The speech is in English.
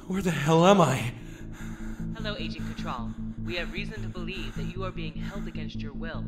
Where the hell am I? Hello, Agent Catrall. We have reason to believe that you are being held against your will.